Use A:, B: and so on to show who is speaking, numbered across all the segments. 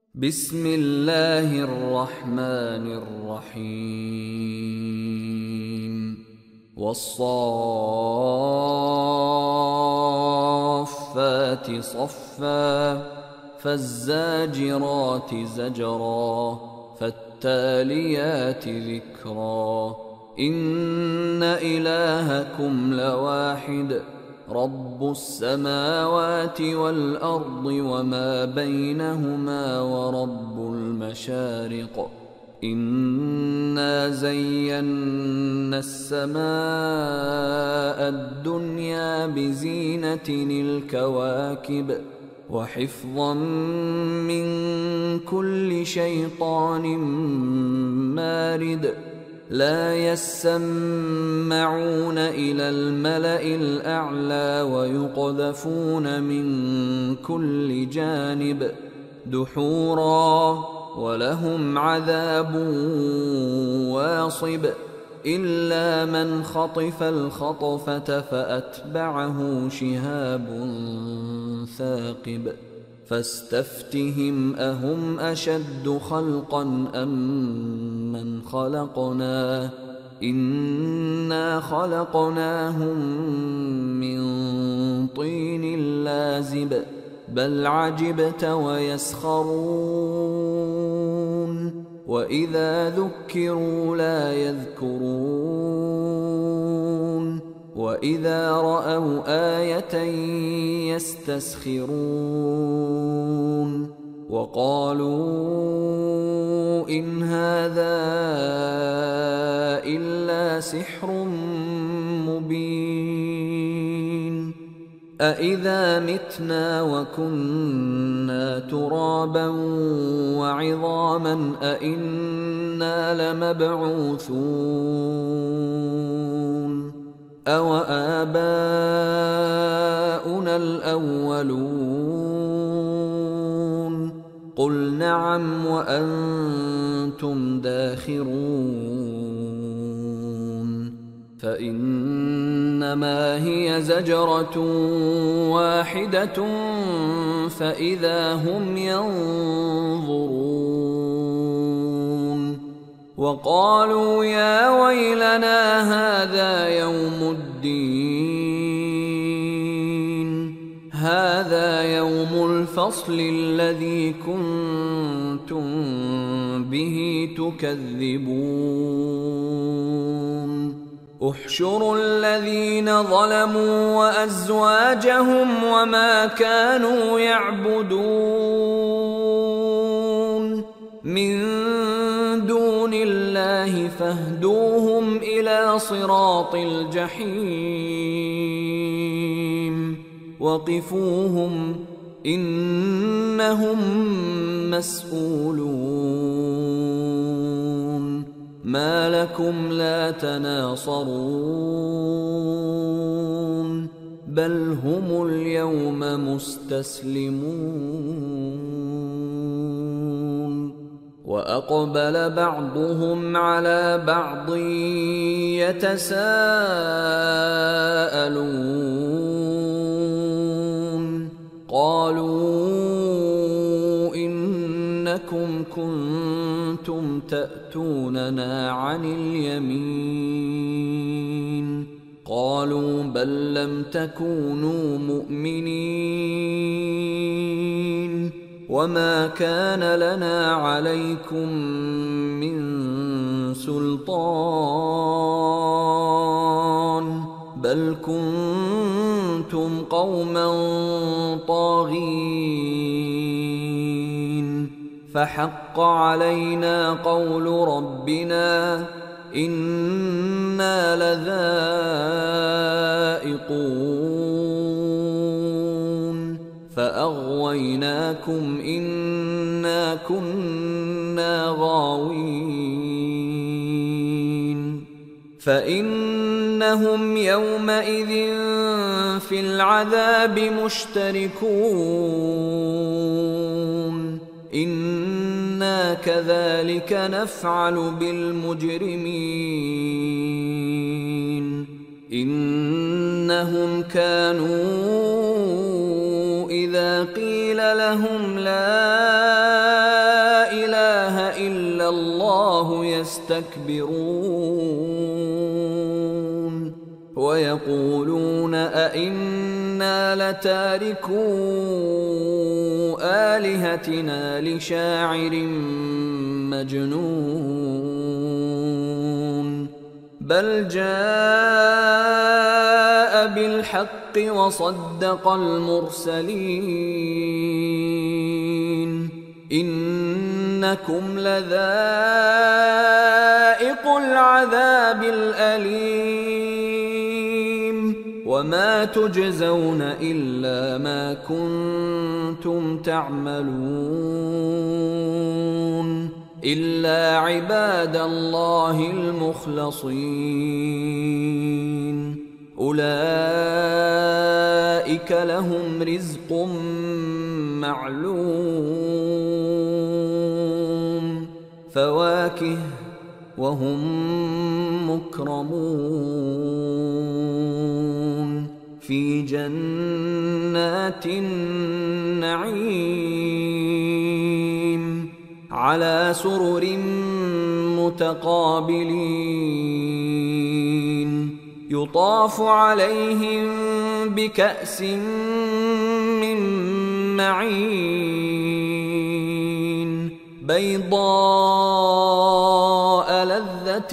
A: بسم الله الرحمن الرحيم والصافات صفا فالزاجرات زجرا فالتاليات ذكرا إن إلهكم لواحد رب السماوات والأرض وما بينهما ورب المشارق إنا زينا السماء الدنيا بزينة الكواكب وحفظا من كل شيطان مارد لا يسمعون إلى الملأ الأعلى ويقذفون من كل جانب دحورا ولهم عذاب واصب إلا من خطف الخطفة فأتبعه شهاب ثاقب فاستفتهم أهم أشد خلقا أم من خلقنا إنا خلقناهم من طين لازب بل عجبت ويسخرون وإذا ذكروا لا يذكرون وإذا رأوا آية يستسخرون وقالوا إن هذا إلا سحر مبين أإذا متنا وكنا ترابا وعظاما أإنا لمبعوثون أوآباؤنا الأولون قل نعم وأنتم داخرون فإنما هي زجرة واحدة فإذا هم ينظرون وقالوا يا ويلنا هذا يوم الدين هذا يوم الفصل الذي كنتم به تكذبون احشروا الذين ظلموا وأزواجهم وما كانوا يعبدون من دون الله فاهدوهم إلى صراط الجحيم وقفوهم إنهم مسؤولون ما لكم لا تناصرون بل هم اليوم مستسلمون وأقبل بعضهم على بعض يتساءلون قالوا إنكم كنتم تأتوننا عن اليمين قالوا بل لم تكونوا مؤمنين وما كان لنا عليكم من سلطان بل كنتم قوما طاغين فحق علينا قول ربنا إنا لذائقون فأغويناكم إنا كنا غاوين فإنهم يومئذ في العذاب مشتركون إنا كذلك نفعل بالمجرمين إنهم كانوا إذا قيل لهم لا يستكبرون ويقولون أئنا لتاركو آلهتنا لشاعر مجنون بل جاء بالحق وصدق المرسلين إنكم لذائق العذاب الأليم وما تجزون إلا ما كنتم تعملون إلا عباد الله المخلصين أولئك لهم رزق معلوم فواكه وهم مكرمون في جنات النعيم على سرر متقابلين يطاف عليهم بكأس من معين بيضاء لذة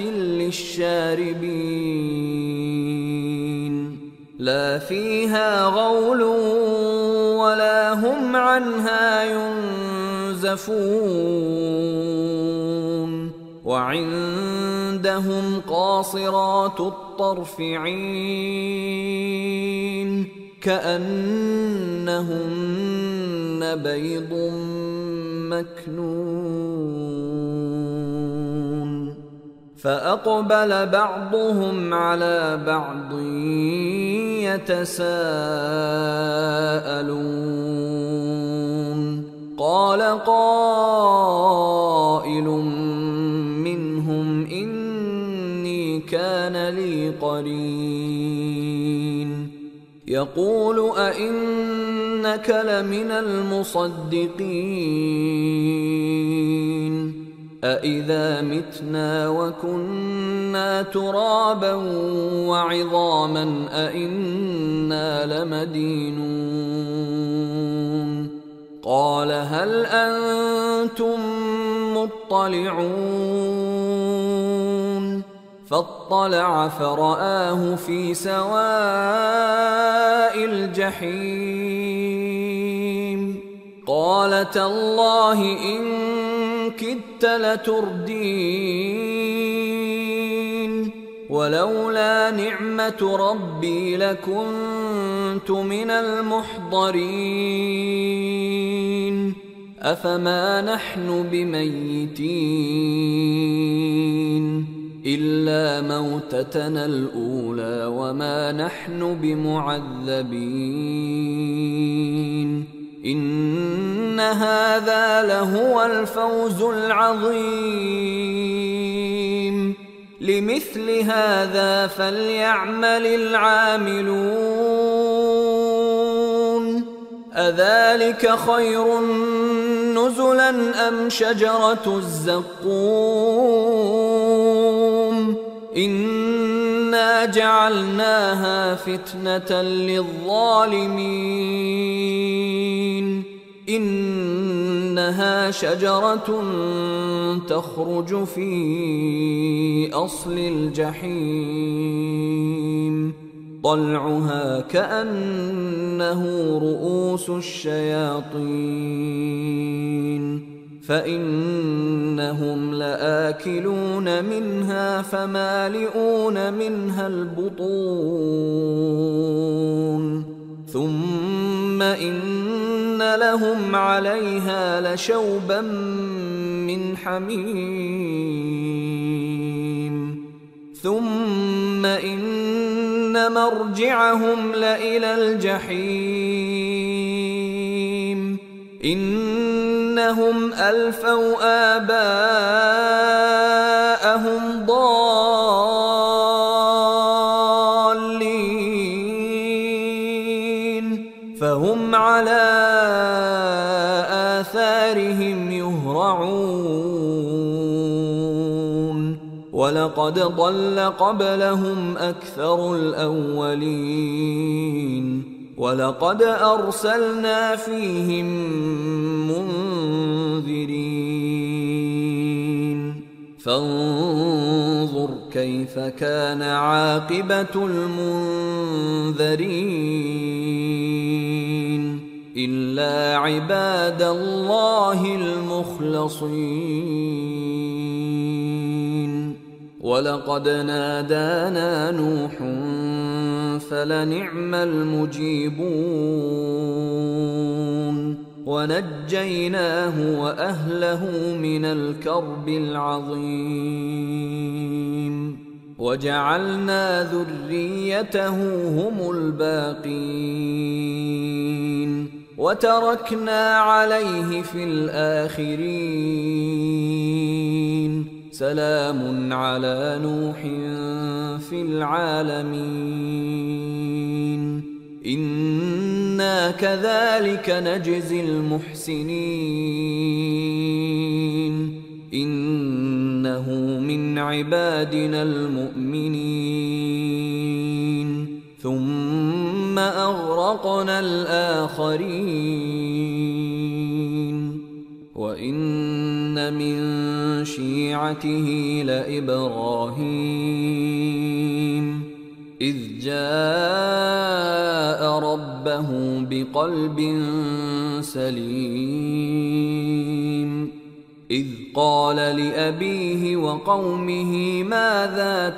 A: للشاربين لا فيها غول ولا هم عنها ينزفون وعندهم قاصرات الطرف عين كأنهن بيض مكنون فأقبل بعضهم على بعض يتساءلون قال قائل منهم إني كان لي قرين يقول أئنك لمن المصدقين أإذا متنا وكنا ترابا وعظاما أئنا لمدينون قال هل أنتم مطلعون فاطلع فرآه في سواء الجحيم قال تالله إن كدت لتردين ولولا نعمة ربي لكنت من المحضرين أفما نحن بميتين إلا موتتنا الأولى وما نحن بمعذبين إن هذا لهو الفوز العظيم لمثل هذا فليعمل العاملون أذلك خير نزلا أم شجرة الزقوم إنا جعلناها فتنة للظالمين إنها شجرة تخرج في أصل الجحيم طلعها كأنه رؤوس الشياطين فإنهم لآكلون منها فمالئون منها البطون ثم إن لهم عليها لشوبا من حميم ثم إن مرجعهم لإلى الجحيم إنهم ألفوا آباءهم ضالين فهم على آثارهم يهرعون ولقد ضل قبلهم أكثر الأولين ولقد أرسلنا فيهم منذرين فانظر كيف كان عاقبة المنذرين إلا عباد الله المخلصين ولقد نادانا نوح فلنعم المجيبون ونجيناه وأهله من الكرب العظيم وجعلنا ذريته هم الباقين وتركنا عليه في الآخرين سلام على نوح في العالمين إنا كذلك نجزي المحسنين إنه من عبادنا المؤمنين ثم أغرقنا الآخرين وإن من شيعته لإبراهيم إذ جاء ربه بقلب سليم إذ قال لأبيه وقومه ماذا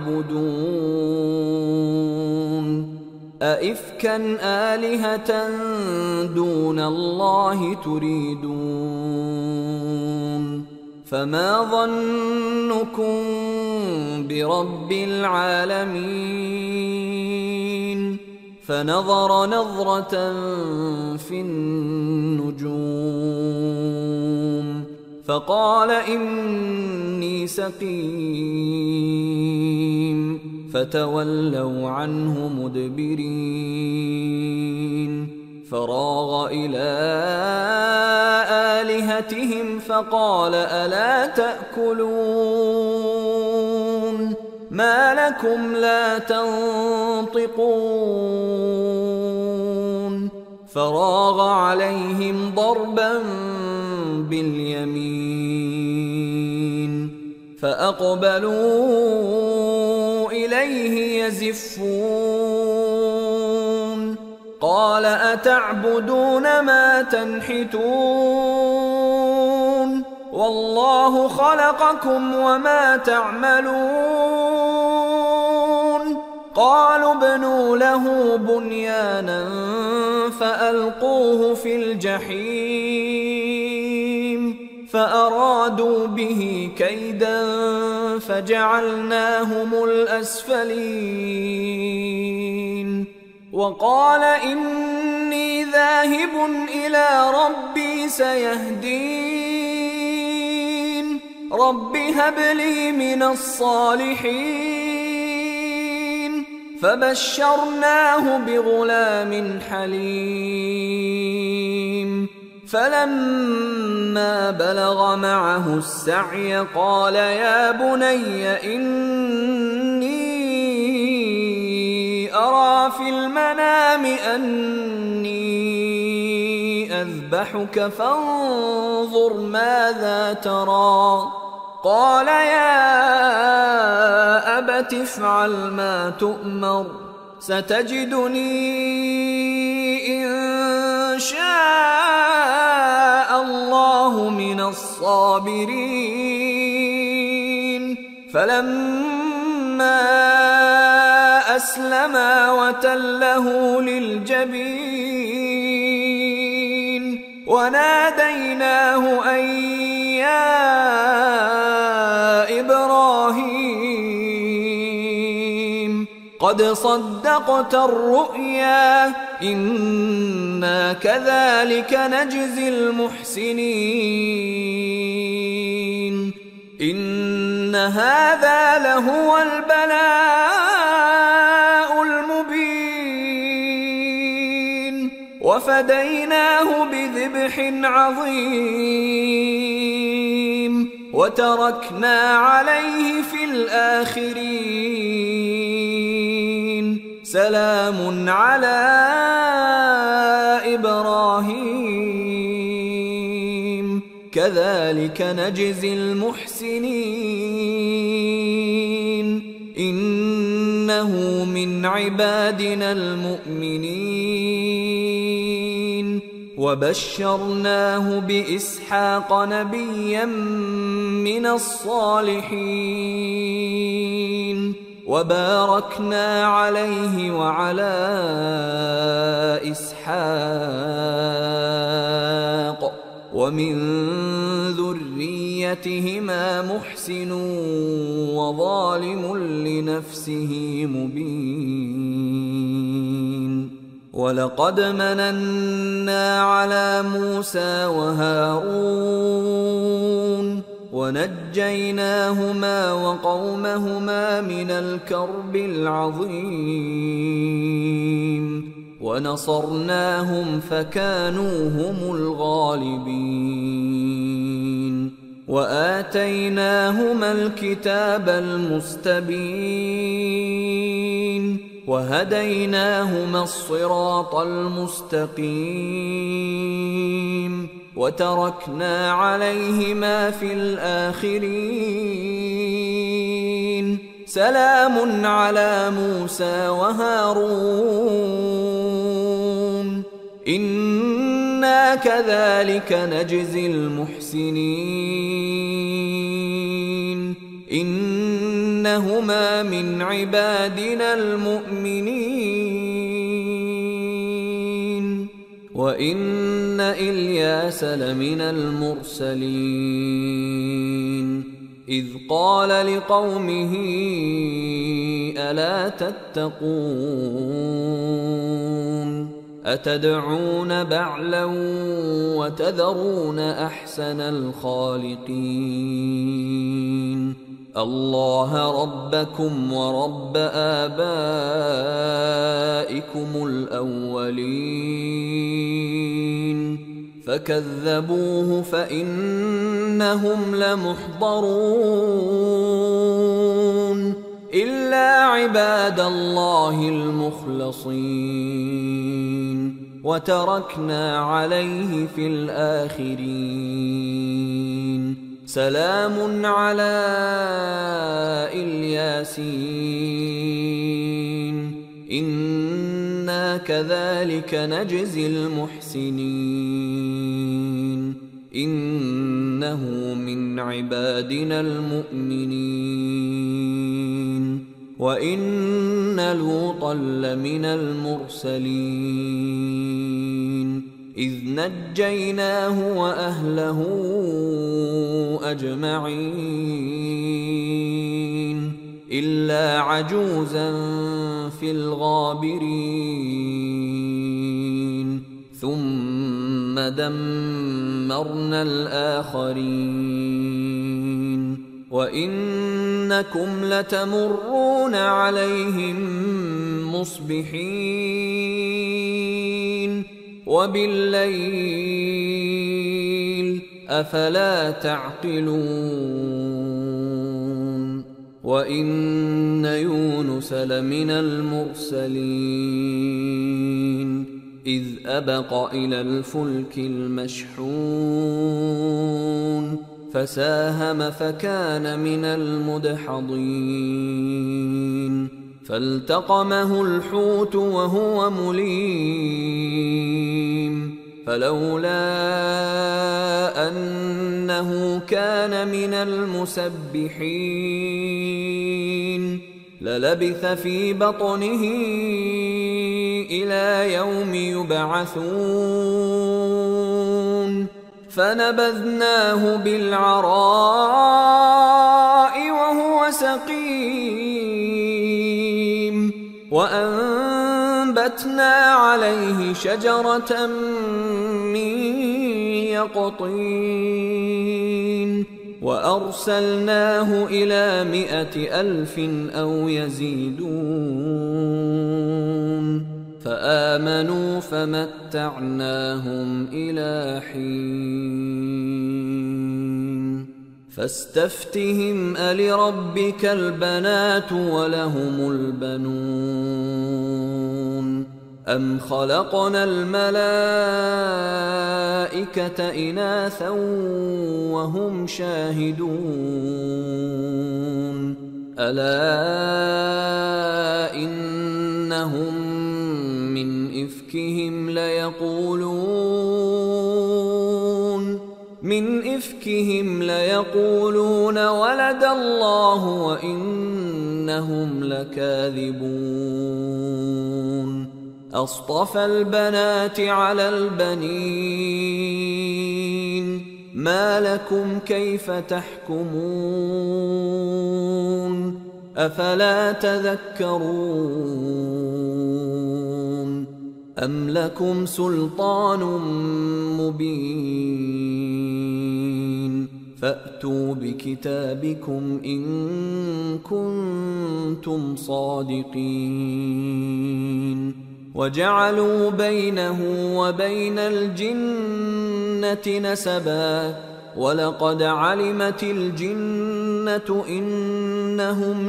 A: تعبدون أئفكا آلهة دون الله تريدون فما ظنكم برب العالمين فنظر نظرة في النجوم فقال إني سقيم فتولوا عنه مدبرين فراغ إلى آلهتهم فقال ألا تأكلون ما لكم لا تنطقون فراغ عليهم ضربا باليمين فأقبلوا إليه يزفون قال أتعبدون ما تنحتون والله خلقكم وما تعملون قالوا ابنوا له بنيانا فألقوه في الجحيم فأرادوا به كيدا فجعلناهم الأسفلين وقال إني ذاهب إلى ربي سيهدين رب هب لي من الصالحين فبشرناه بغلام حليم فلما بلغ معه السعي قال يا بني إني أرى في المنام أني أذبحك فانظر ماذا ترى قال يا أبت افعل ما تؤمر ستجدني إن شاء الله من الصابرين فلما أسلما وتله للجبين وناديناه أن يا إبراهيم قد صدقت الرؤيا إنا كذلك نجزي المحسنين إن هذا لهو البلاء المبين وفديناه بذبح عظيم وتركنا عليه في الآخرين سلام على إبراهيم كذلك نجزي المحسنين إنه من عبادنا المؤمنين وبشرناه بإسحاق نبيا من الصالحين وباركنا عليه وعلى إسحاق ومن ذريتهما محسن وظالم لنفسه مبين ولقد مننا على موسى وهارون ونجيناهما وقومهما من الكرب العظيم ونصرناهم فكانوا هم الغالبين وآتيناهما الكتاب المستبين وهديناهما الصراط المستقيم وتركنا عليهما في الآخرين سلام على موسى وهارون إنا كذلك نجزي المحسنين إنهما من عبادنا المؤمنين وإن إلياس لمن المرسلين إذ قال لقومه ألا تتقون أتدعون بعلا وتذرون أحسن الخالقين الله ربكم ورب آبائكم الأولين فكذبوه فإنهم لمحضرون إلا عباد الله المخلصين وتركنا عليه في الآخرين سلام على الياسين إنا كذلك نجزي المحسنين إنه من عبادنا المؤمنين وإن لوطا لمن المرسلين إذ نجيناه وأهله أجمعين إلا عجوزا في الغابرين ثم دمرنا الآخرين وإنكم لتمرون عليهم مصبحين وبالليل أفلا تعقلون وإن يونس لمن المرسلين إذ أبق إلى الفلك المشحون فساهم فكان من المدحضين فالتقمه الحوت وهو مليم فلولا أنه كان من المسبحين للبث في بطنه إلى يوم يبعثون فنبذناه بالعراء وهو سقيم وأنبتنا عليه شجرة من يقطين وأرسلناه إلى 100,000 أو يزيدون فآمنوا فمتعناهم إلى حين فاستفتهم ألربك البنات ولهم البنون أم خلقنا الملائكة إناثا وهم شاهدون ألا إنهم من إفكهم ليقولون ولد الله وإنهم لكاذبون أصطفى البنات على البنين ما لكم كيف تحكمون أفلا تذكرون أم لكم سلطان مبين فأتوا بكتابكم إن كنتم صادقين وجعلوا بينه وبين الجنة نسبا ولقد علمت الجنة إنهم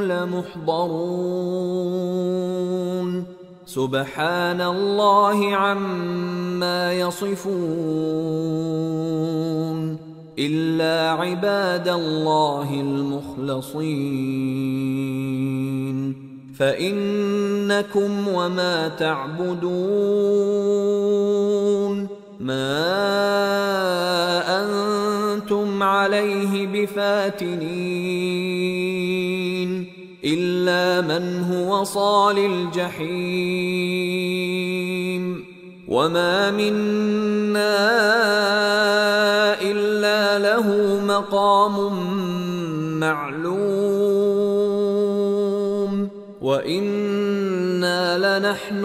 A: لمحضرون سبحان الله عما يصفون إلا عباد الله المخلصين فإنكم وما تعبدون ما أنتم عليه بفاتنين إلا من هو صال الجحيم وما منا إلا له مقام معلوم وإنا لنحن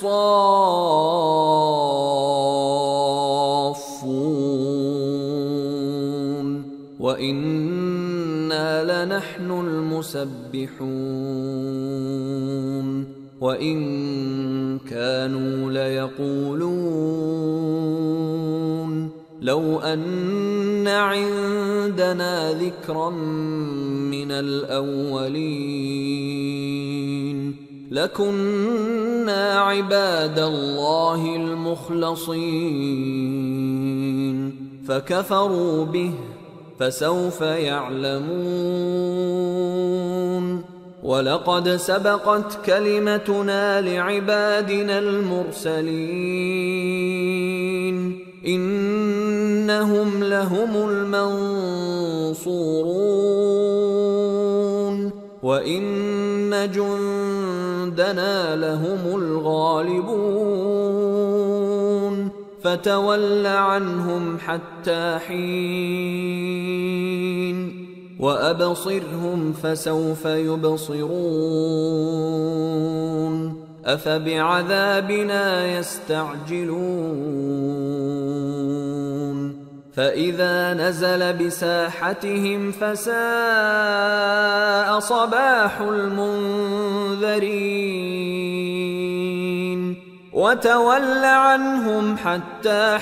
A: الصافون وإنا لنحن المسبحون وإن كانوا ليقولون لو أن عندنا ذكرا من الأولين لكنا عباد الله المخلصين فكفروا به فسوف يعلمون ولقد سبقت كلمتنا لعبادنا المرسلين إنهم لهم المنصورون وإن جندنا لهم الغالبون فتول عنهم حتى حين وأبصرهم فسوف يبصرون أفبعذابنا يستعجلون فإذا نزل بساحتهم فساء صباح المنذرين وتول عنهم حتى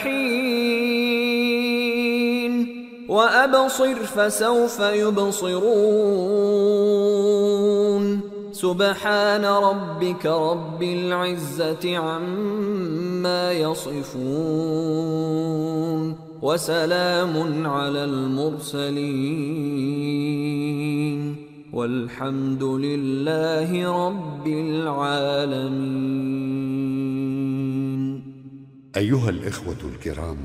A: حين وأبصر فسوف يبصرون سبحان ربك رب العزة عما يصفون وسلام على المرسلين والحمد لله رب العالمين.
B: أيها الإخوة الكرام،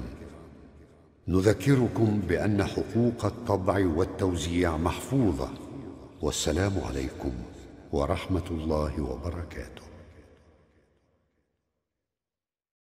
B: نذكركم بأن حقوق الطبع والتوزيع محفوظة، والسلام عليكم ورحمة الله وبركاته.